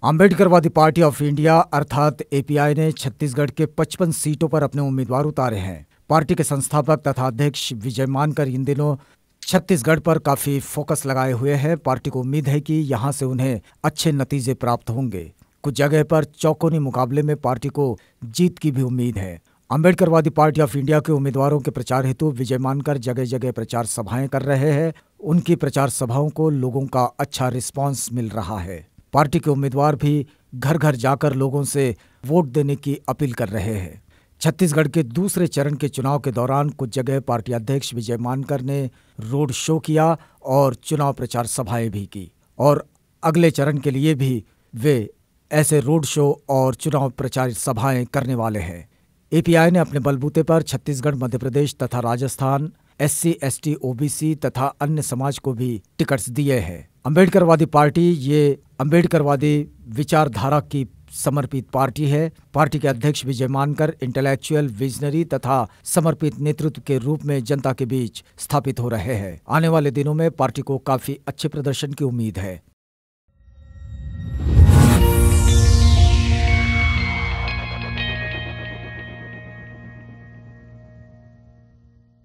अम्बेडकरवादी party of India अर्थात API ने छत्तीसगढ़ के 55 सीटों पर अपने उम्मीदवार उतारे हैं। पार्टी के संस्थापक तथा अध्यक्ष विजय मानकर इन दिनों छत्तीसगढ़ पर काफी फोकस लगाए हुए हैं। पार्टी को उम्मीद है कि यहां से उन्हें अच्छे नतीजे प्राप्त होंगे। कुछ जगह पर चौकोनी मुकाबले में पार्टी को जीत की भी उम्मीद है। अम्बेडकरवादी पार्टी ऑफ इंडिया के उम्मीदवारों के प्रचार हेतु विजय मानकर जगह जगह प्रचार सभाएं कर रहे हैं। उनकी प्रचार सभाओं को लोगों का अच्छा रिस्पांस मिल रहा है। पार्टी के उम्मीदवार भी घर घर जाकर लोगों से वोट देने की अपील कर रहे हैं। छत्तीसगढ़ के दूसरे चरण के चुनाव के दौरान कुछ जगह पार्टी अध्यक्ष विजय मानकर ने रोड शो किया और चुनाव प्रचार सभाएं भी की और अगले चरण के लिए भी वे ऐसे रोड शो और चुनाव प्रचार सभाएं करने वाले हैं। एपीआई ने अपने बलबूते पर छत्तीसगढ़, मध्य प्रदेश तथा राजस्थान SC, ST, OBC तथा अन्य समाज को भी टिकट्स दिए हैं। अम्बेडकरवादी पार्टी ये अम्बेडकरवादी विचारधारा की समर्पित पार्टी है। पार्टी के अध्यक्ष विजय मानकर इंटेलेक्चुअल, विजनरी तथा समर्पित नेतृत्व के रूप में जनता के बीच स्थापित हो रहे हैं। आने वाले दिनों में पार्टी को काफी अच्छे प्रदर्शन की उम्मीद है।